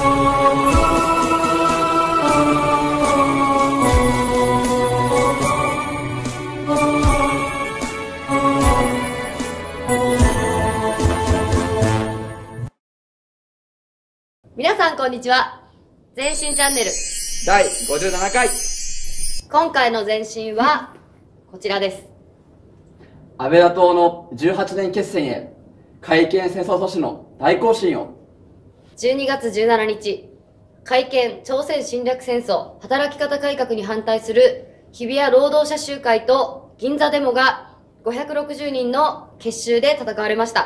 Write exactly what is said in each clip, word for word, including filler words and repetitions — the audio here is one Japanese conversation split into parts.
皆さんこんにちは。前進チャンネルだいごじゅうななかい。 今回の前進はこちらです。 安倍打倒のじゅうはちねん決戦へ、改憲戦争阻止の大行進を。 じゅうにがつじゅうしちにち、改憲朝鮮侵略戦争働き方改革に反対する日比谷労働者集会と銀座デモがごひゃくろくじゅうにんの結集で戦われました。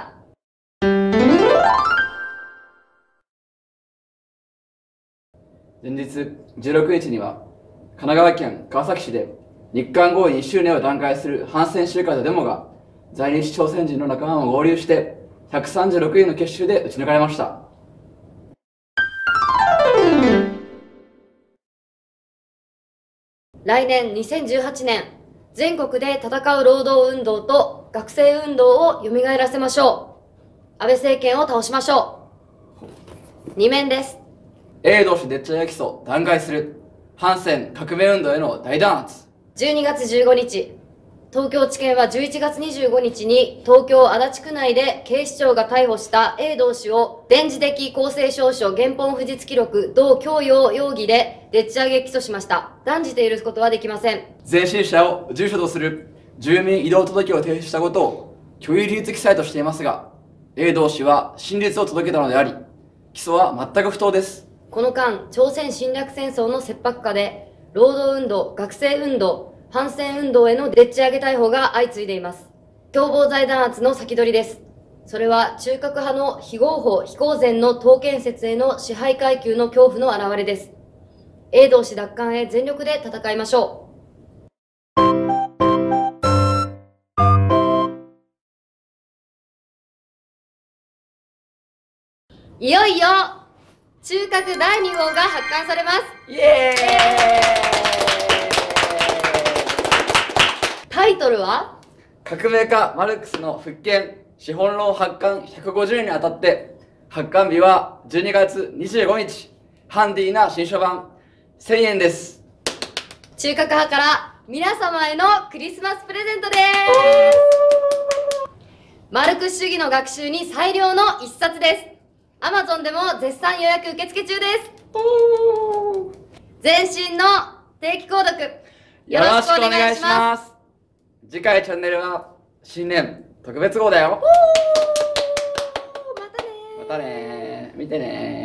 前日じゅうろくにちには神奈川県川崎市で日韓合意いっしゅうねんを断会する反戦集会とデモが在日朝鮮人の仲間を合流してひゃくさんじゅうろくにんの結集で打ち抜かれました。 来年にせんじゅうはちねん、全国で戦う労働運動と学生運動を蘇らせましょう。安倍政権を倒しましょう。にめんです。 英同士でっち上げ起訴弾劾する反戦革命運動への大弾圧。 じゅうにがつじゅうごにち、東京地検はじゅういちがつにじゅうごにちに東京足立区内で警視庁が逮捕した英同氏を電磁的公正証書原本不実記録同供与容疑ででっち上げ起訴しました。断じて許すことはできません。 前進者を住所とする住民移動届を提出したことを虚偽事実記載としていますが、英同氏は真実を届けたのであり、起訴は全く不当です。 この間、朝鮮侵略戦争の切迫下で、労働運動、学生運動、反戦運動へのでっち上げ逮捕が相次いでいます。共謀罪弾圧の先取りです。それは中核派の非合法、非公然の党建設への支配階級の恐怖の表れです。英同氏奪還へ全力で戦いましょう。いよいよ中核だいに号が発刊されます。 イエーイ。 タイトルは革命家マルクスの復権資本論発刊ひゃくごじゅうねんにあたって、発刊日はじゅうにがつにじゅうごにち、ハンディーな新書版せんえんです。 中核派から皆様へのクリスマスプレゼントです。マルクス主義の学習に最良の一冊です。アマゾンでも絶賛予約受付中です。前進の定期購読よろしくお願いします。 次回チャンネルは新年特別号だよ。 またねー。 またねー。見てねー。